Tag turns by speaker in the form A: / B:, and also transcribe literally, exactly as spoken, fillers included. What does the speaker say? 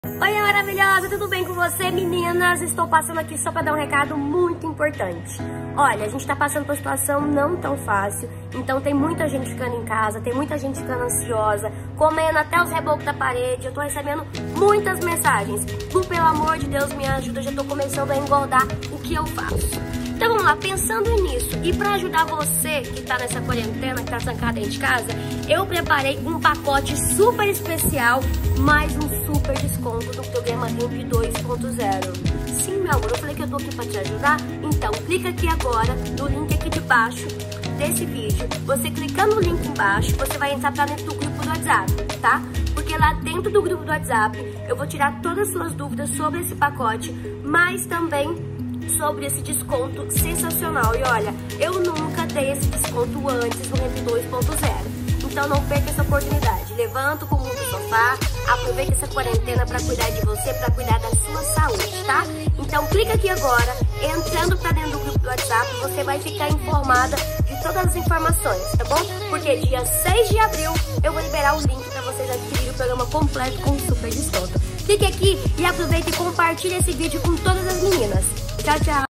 A: Oi, maravilhosa, tudo bem com você, meninas? Estou passando aqui só para dar um recado muito importante. Olha, a gente tá passando por uma situação não tão fácil, então tem muita gente ficando em casa, tem muita gente ficando ansiosa, comendo até os rebocos da parede. Eu tô recebendo muitas mensagens. Lu, pelo amor de Deus, me ajuda, eu já tô começando a engordar. O que eu faço? Então vamos lá, pensando nisso e para ajudar você que tá nessa quarentena, que tá trancada dentro de casa, eu preparei um pacote super especial, mais um super desconto do programa Limp dois ponto zero. Sim, meu amor, eu falei que eu tô aqui pra te ajudar, então clica aqui agora no link aqui de baixo desse vídeo. Você clicando no link embaixo, você vai entrar pra dentro do grupo do WhatsApp, tá? Porque lá dentro do grupo do WhatsApp eu vou tirar todas as suas dúvidas sobre esse pacote, mas também sobre esse desconto sensacional. E olha, eu nunca dei esse desconto antes no Limp dois ponto zero. Então não perca essa oportunidade. Levanta o bumbum do sofá, aproveita essa quarentena para cuidar de você, para cuidar da sua saúde, tá? Então clica aqui agora, entrando para dentro do grupo do WhatsApp, você vai ficar informada de todas as informações, tá bom? Porque dia seis de abril eu vou liberar o link para vocês adquirirem o programa completo com super desconto. Clique aqui e aproveita e compartilhe esse vídeo com todas as meninas. Tchau, tchau!